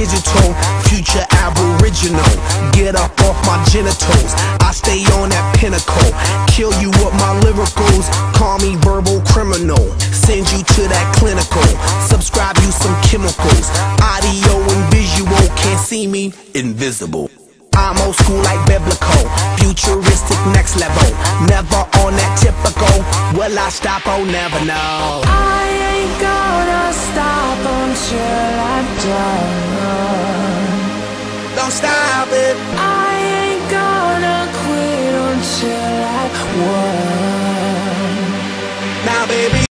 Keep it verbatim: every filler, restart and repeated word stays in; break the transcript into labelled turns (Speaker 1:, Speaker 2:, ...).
Speaker 1: digital, future aboriginal. Get up off my genitals, I stay on that pinnacle. Kill you with my lyricals, call me verbal criminal. Send you to that clinical, subscribe you some chemicals. Audio and visual, can't see me, invisible. I'm old school like biblical, futuristic next level. Never on that typical, will I stop? Oh, never know.
Speaker 2: I ain't gonna stop until I'm done.
Speaker 1: Don't stop.